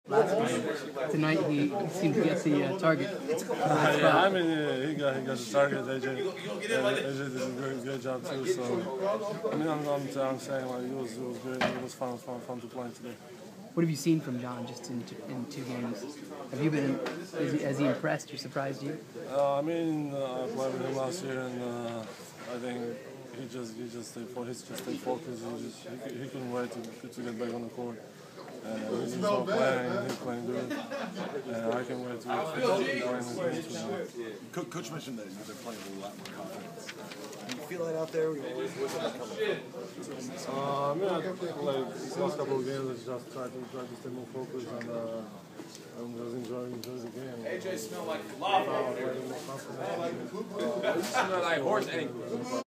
last game. Tonight he seemed to get the target. Yeah, I mean, he got the target. AJ did a great job too. So, I mean, I'm saying like it was good. It was fun to play today. What have you seen from John just in 2 games? Have you been? Has he impressed or surprised you? I mean, I played with him last year, and I think he just stayed focused. He couldn't wait to get back on the court. He's not playing. He's playing good. I can't wait to play him. Coach mentioned that they're playing with a lot more confidence. Do you feel that out there? Where's that coming from? I mean, I think like these last couple of games, I just try to stay more focused and just enjoy the game. AJ smell like lava. Smell like horse ankles.